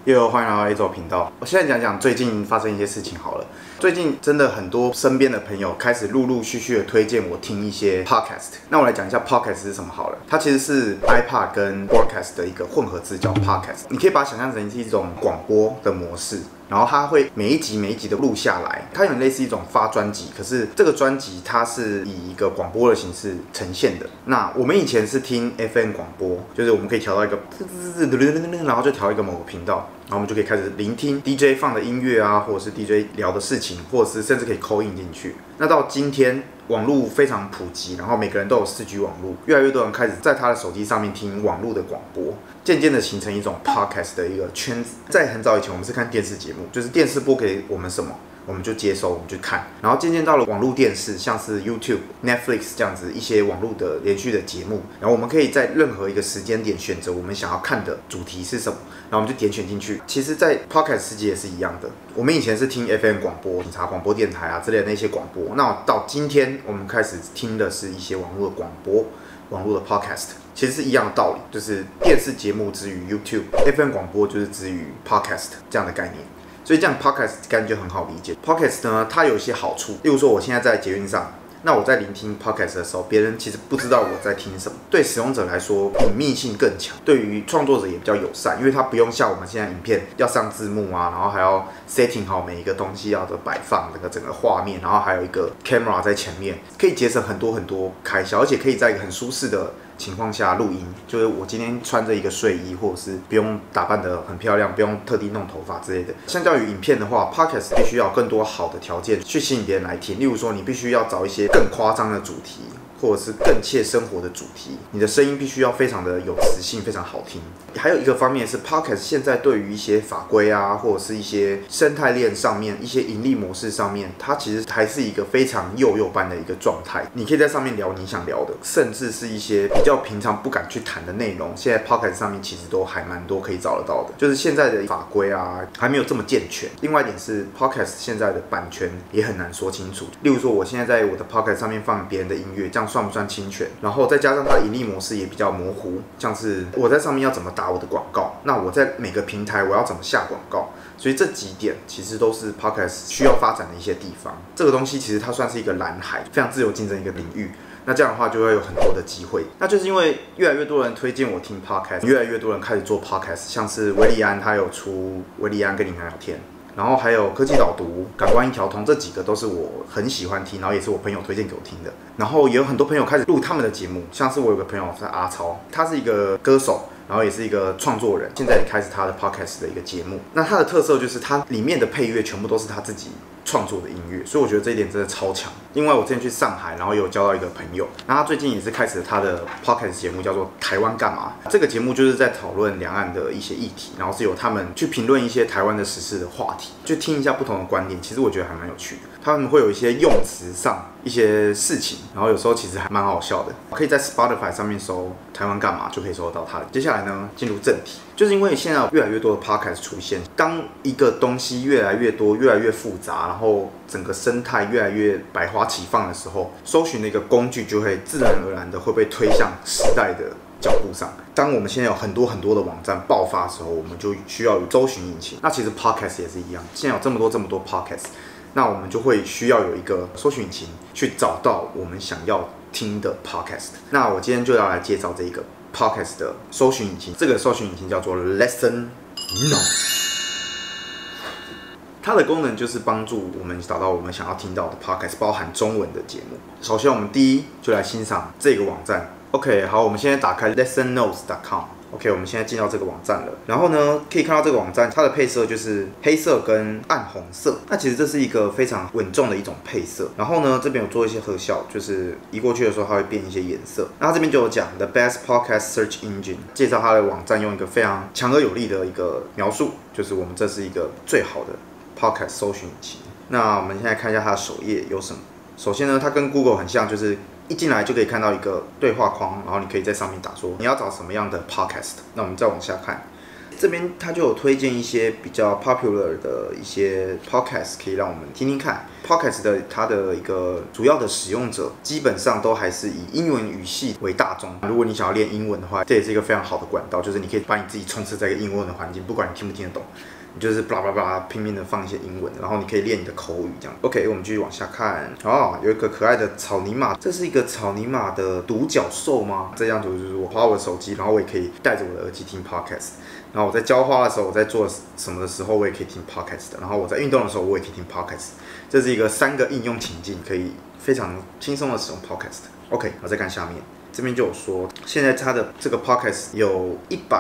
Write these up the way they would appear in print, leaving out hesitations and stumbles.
欢迎来到 A 周频道。我现在讲讲最近发生一些事情好了。最近真的很多身边的朋友开始陆陆续续的推荐我听一些 podcast。那我来讲一下 podcast 是什么好了。它其实是 iPod 跟 broadcast 的一个混合字，叫 podcast。你可以把它想象成是一种广播的模式。然后它会每一集的录下来，它有点类似一种发专辑，可是这个专辑它是以一个广播的形式呈现的。那我们以前是听 FM 广播，就是我们可以调到一个然后就调一个某个频道，然后我们就可以开始聆听 DJ 放的音乐啊，或者是 DJ 聊的事情，或者是甚至可以 call in 进去。那到今天网络非常普及，然后每个人都有4G 网络，越来越多人开始在他的手机上面听网络的广播，渐渐的形成一种 podcast 的一个圈子。在很早以前，我们是看电视节目，就是电视播给我们什么，我们就接收，我们就看。然后渐渐到了网络电视，像是 YouTube、Netflix 这样子一些网络的连续的节目，然后我们可以在任何一个时间点选择我们想要看的主题是什么，然后我们就点选进去。其实，在 podcast 世界也是一样的。我们以前是听 FM 广播、警察广播电台啊之类的那些广播，那到今天我们开始听的是一些网络的广播、网络的 podcast， 其实是一样的道理，就是电视节目之于 YouTube，FM 广播就是之于 podcast 这样的概念。所以这样 podcast 感觉很好理解。podcast 呢，它有一些好处，例如说我现在在捷运上，那我在聆听 podcast 的时候，别人其实不知道我在听什么。对使用者来说，隐秘性更强；对于创作者也比较友善，因为他不用像我们现在影片要上字幕啊，然后还要 setting 好每一个东西要的摆放，整个画面，然后还有一个 camera 在前面，可以节省很多开销，而且可以在一个很舒适的情况下录音，就是我今天穿着一个睡衣，或者是不用打扮得很漂亮，不用特地弄头发之类的。相较于影片的话 ，podcast 必须要有更多好的条件去吸引别人来听。例如说，你必须要找一些更夸张的主题，或者是更切生活的主题。你的声音必须要非常的有磁性，非常好听。还有一个方面是 podcast 现在对于一些法规啊，或者是一些生态链上面、一些盈利模式上面，它其实还是一个非常幼般的一个状态。你可以在上面聊你想聊的，甚至是一些比较平常不敢去谈的内容，现在 podcast 上面其实都还蛮多可以找得到的。就是现在的法规啊，还没有这么健全。另外一点是 podcast 现在的版权也很难说清楚。例如说，我现在在我的 podcast 上面放别人的音乐，这样算不算侵权？然后再加上它的盈利模式也比较模糊，像是我在上面要怎么打我的广告，那我在每个平台我要怎么下广告，所以这几点其实都是 podcast 需要发展的一些地方。这个东西其实它算是一个蓝海，非常自由竞争一个领域。那这样的话就会有很多的机会。那就是因为越来越多人推荐我听 podcast， 越来越多人开始做 podcast， 像是维利安他有出维利安跟你聊天。然后还有科技导读、感官一条通，这几个都是我很喜欢听，然后也是我朋友推荐给我听的。然后也有很多朋友开始录他们的节目，像是我有个朋友是阿超，他是一个歌手，然后也是一个创作人，现在也开始他的 podcast 的一个节目。那他的特色就是他里面的配乐全部都是他自己创作的音乐，所以我觉得这一点真的超强。另外，我之前去上海，然后也有交到一个朋友，那他最近也是开始了他的 podcast 节目，叫做《台湾干嘛》。这个节目就是在讨论两岸的一些议题，然后是由他们去评论一些台湾的时事的话题，去听一下不同的观点。其实我觉得还蛮有趣的，他们会有一些用词上一些事情，然后有时候其实还蛮好笑的。可以在 Spotify 上面搜《台湾干嘛》就可以搜得到它的。接下来呢，进入正题，就是因为现在有越来越多的 podcast 出现，当一个东西越来越多、越来越复杂，然后整个生态越来越百花齐放的时候，搜寻的一个工具就会自然而然的会被推向时代的脚步上。当我们现在有很多的网站爆发的时候，我们就需要有搜寻引擎。那其实 podcast 也是一样，现在有这么多 podcast， 那我们就会需要有一个搜寻引擎去找到我们想要听的 podcast。那我今天就要来介绍这个 podcast 的搜寻引擎，这个搜寻引擎叫做 Listen Notes。它的功能就是帮助我们找到我们想要听到的 podcast， 包含中文的节目。首先，我们第一就来欣赏这个网站。OK， 好，我们现在打开 listennotes.com。OK， 我们现在进到这个网站了。然后呢，可以看到这个网站它的配色就是黑色跟暗红色。那其实这是一个非常稳重的一种配色。然后呢，这边有做一些特效，就是移过去的时候它会变一些颜色。那它这边就有讲 The Best Podcast Search Engine， 介绍它的网站用一个非常强而有力的一个描述，就是我们这是一个最好的 podcast 搜寻引擎。那我们现在看一下它的首页有什么。首先呢，它跟 Google 很像，就是一进来就可以看到一个对话框，然后你可以在上面打说你要找什么样的 podcast。那我们再往下看， 这边他就有推荐一些比较 popular 的一些 podcast， 可以让我们听听看。podcast 的它的一个主要的使用者，基本上都还是以英文语系为大宗。如果你想要练英文的话，这也是一个非常好的管道，就是你可以把你自己充斥在一个英文的环境，不管你听不听得懂。你就是巴拉巴拉拼命的放一些英文，然后你可以练你的口语这样。OK， 我们继续往下看。有一个可爱的草泥马，这是一个草泥马的独角兽吗？这样子就是我滑我的手机，然后我也可以带着我的耳机听 podcast。然后我在浇花的时候，我在做什么的时候，我也可以听 podcast。然后我在运动的时候，我也可以听 podcast。这是一个3个应用情境，可以非常轻松的使用 podcast。OK， 我再看下面。这边就有说，现在它的这个 podcast 有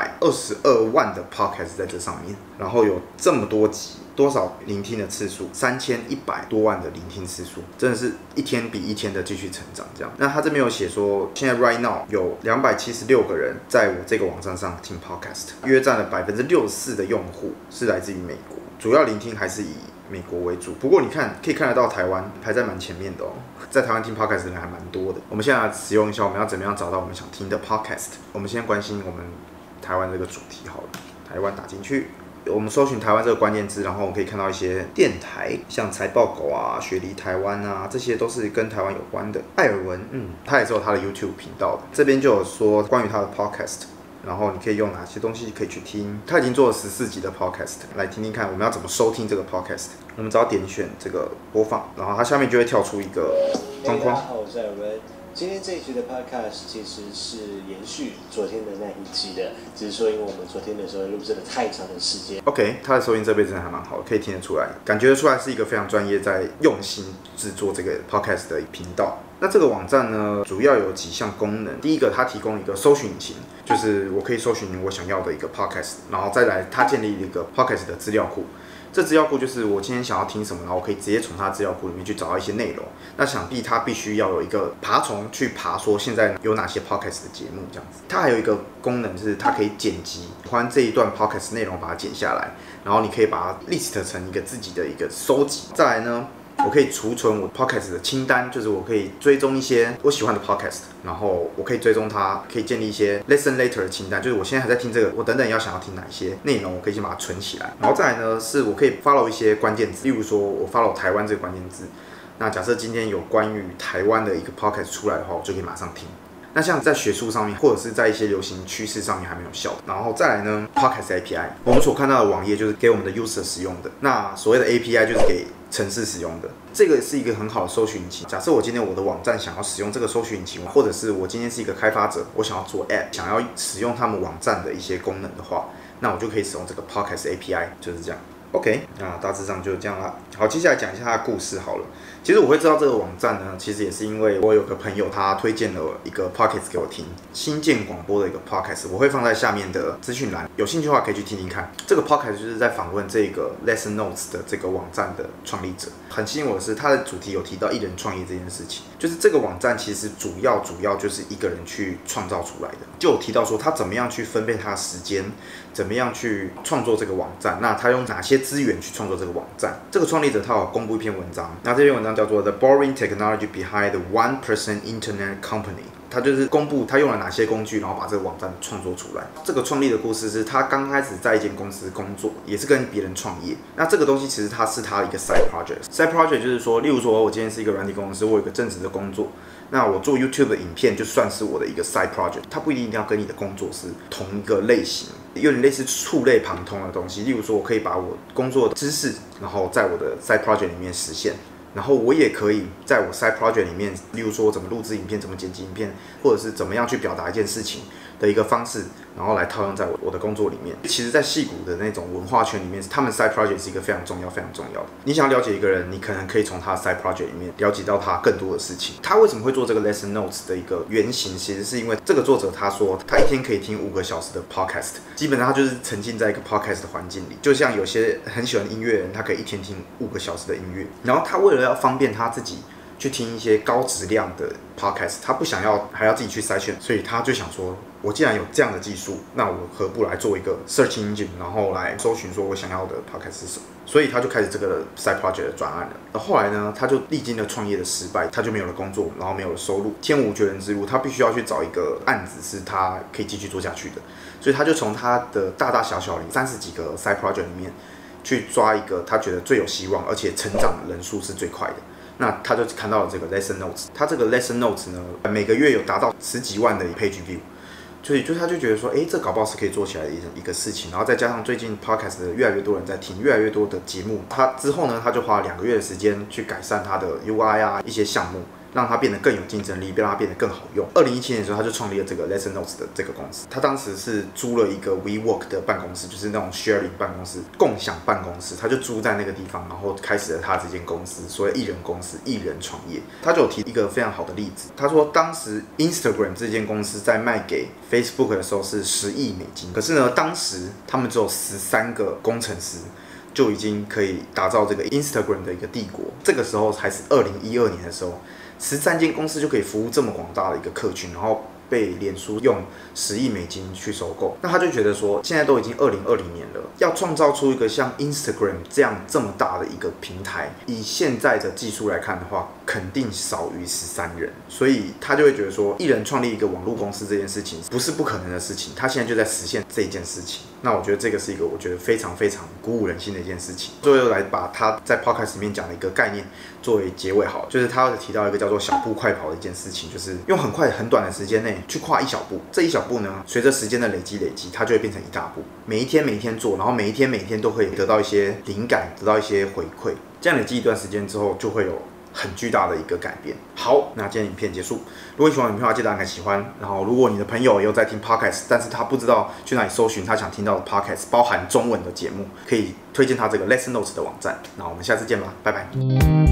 122万的 podcast 在这上面，然后有这么多集，多少聆听的次数？3100多万的聆听次数，真的是一天比一天的继续成长这样。那他这边有写说，现在 right now 有276个人在我这个网站上听 podcast， 约占了64%的用户是来自于美国，主要聆听还是以美国为主。不过你看，可以看得到台湾排在蛮前面的哦。在台湾听 podcast 的人还蛮多的。我们现在来使用一下，我们要怎么样找到我们想听的 podcast？ 我们先关心我们台湾这个主题好了。台湾打进去，我们搜寻台湾这个关键字，然后我们可以看到一些电台，像财报狗啊、雪梨台湾啊，这些都是跟台湾有关的。艾尔文，他也是有他的 YouTube 频道的。这边就有说关于他的 podcast。然后你可以用哪些东西可以去听？他已经做了14集的 podcast， 来听听看我们要怎么收听这个 podcast。我们只要点选这个播放，然后它下面就会跳出一个框框。 大家好，我是尔文。今天这一集的 podcast 其实是延续昨天的那一集的，只是说因为我们昨天的时候录制了太长的时间。 OK， 他的收音设备真的还蛮好的，可以听得出来，感觉得出来是一个非常专业在用心制作这个 podcast 的频道。那这个网站呢，主要有几项功能。第一个，它提供一个搜寻引擎，就是我可以搜寻我想要的一个 podcast， 然后再来，它建立一个 podcast 的资料库。这资料库就是我今天想要听什么，然后我可以直接从它资料库里面去找到一些内容。那想必它必须要有一个爬虫去爬，说现在有哪些 podcast 的节目这样子。它还有一个功能是它可以剪辑，关这一段 podcast 内容把它剪下来，然后你可以把它 list 成一个自己的一个收集。再来呢，我可以储存我 podcast 的清单，就是我可以追踪一些我喜欢的 podcast， 然后我可以追踪它，可以建立一些 listen later 的清单，就是我现在还在听这个，我等等要想要听哪一些内容，我可以先把它存起来。然后再来呢，是我可以 follow 一些关键字，例如说我 follow 台湾这个关键字，那假设今天有关于台湾的一个 podcast 出来的话，我就可以马上听。那像在学术上面，或者是在一些流行趋势上面还没有效的。然后再来呢 ，Podcast API， 我们所看到的网页就是给我们的 user 使用的。那所谓的 API 就是给程式使用的。这个是一个很好的搜寻引擎。假设我今天我的网站想要使用这个搜寻引擎，或者是我今天是一个开发者，我想要做 App， 想要使用他们网站的一些功能的话，那我就可以使用这个 Podcast API， 就是这样。OK， 那大致上就这样啦。好，接下来讲一下它的故事好了。其实我会知道这个网站呢，其实也是因为我有个朋友他推荐了一个 podcast 给我听，新建广播的一个 podcast， 我会放在下面的资讯栏，有兴趣的话可以去听听看。这个 podcast 就是在访问这个 Lesson Notes 的这个网站的创立者。很吸引我的是，它的主题有提到一人创业这件事情，就是这个网站其实主要就是一个人去创造出来的，就有提到说他怎么样去分配他的时间，怎么样去创作这个网站，那他用哪些资源去创作这个网站。这个创立者他有公布一篇文章，那这篇文章叫做 The Boring Technology Behind the 1% Internet Company， 他就是公布他用了哪些工具，然后把这个网站创作出来。这个创立的故事是他刚开始在一间公司工作，也是跟别人创业。那这个东西其实它是他的一个 side project。side project 就是说，例如说我今天是一个软体公司，我有一个正职的工作，那我做 YouTube 的影片就算是我的一个 side project， 它不一定要跟你的工作是同一个类型，有点类似触类旁通的东西。例如说，我可以把我工作的知识，然后在我的 side project 里面实现。然后我也可以在我 side project 里面，例如说怎么录制影片、怎么剪辑影片，或者是怎么样去表达一件事情的一个方式，然后来套用在我的工作里面。其实，在矽谷的那种文化圈里面，他们 side project 是一个非常重要的。你想要了解一个人，你可能可以从他的 side project 里面了解到他更多的事情。他为什么会做这个 lesson notes 的一个原型，其实是因为这个作者他说，他一天可以听5个小时的 podcast， 基本上他就是沉浸在一个 podcast 的环境里。就像有些很喜欢音乐的人，他可以一天听5个小时的音乐，然后他为了要方便他自己去听一些高质量的 podcast， 他不想要还要自己去筛选，所以他就想说，我既然有这样的技术，那我何不来做一个 search engine， 然后来搜寻说我想要的 podcast 是什么？所以他就开始这个 side project 的专案了。后来呢，他就历经了创业的失败，他就没有了工作，然后没有了收入，天无绝人之路，他必须要去找一个案子是他可以继续做下去的。所以他就从他的大大小小里30几个 side project 里面去抓一个他觉得最有希望，而且成长人数是最快的。那他就看到了这个 lesson notes， 他这个 lesson notes 呢，每个月有达到10几万的 page view。所以他就觉得说，这搞不好是可以做起来的一个事情，然后再加上最近 podcast 的越来越多人在听，越来越多的节目，他之后呢，他就花了2个月的时间去改善他的 UI 啊一些项目，让它变得更有竞争力，让它变得更好用。2017年的时候，他就创立了这个 Lesson Notes 的这个公司。他当时是租了一个 WeWork 的办公室，就是那种 sharing 办公室、共享办公室，他就租在那个地方，然后开始了他这间公司，所谓艺人公司、艺人创业。他就有提一个非常好的例子，他说当时 Instagram 这间公司在卖给 Facebook 的时候是10亿美金，可是呢，当时他们只有13个工程师。就已经可以打造这个 Instagram 的一个帝国。这个时候还是2012年的时候，13间公司就可以服务这么广大的一个客群，然后被脸书用10亿美金去收购。那他就觉得说，现在都已经2020年了，要创造出一个像 Instagram 这样这么大的一个平台，以现在的技术来看的话，肯定少于13人。所以他就会觉得说，艺人创立一个网络公司这件事情不是不可能的事情，他现在就在实现这一件事情。那我觉得这个是一个我觉得非常非常鼓舞人心的一件事情。最后来把他在 podcast 里面讲的一个概念作为结尾好了，就是他有提到一个叫做小步快跑的一件事情，就是用很快很短的时间内去跨一小步，这一小步呢，随着时间的累积，它就会变成一大步。每一天做，然后每一天都会得到一些灵感，得到一些回馈，这样累积一段时间之后，就会有很巨大的一个改变。好，那今天影片结束。如果你喜欢影片的话，记得按个喜欢。然后，如果你的朋友也有在听 podcast， 但是他不知道去哪里搜寻他想听到的 podcast， 包含中文的节目，可以推荐他这个 Lesson Notes 的网站。那我们下次见吧，拜拜。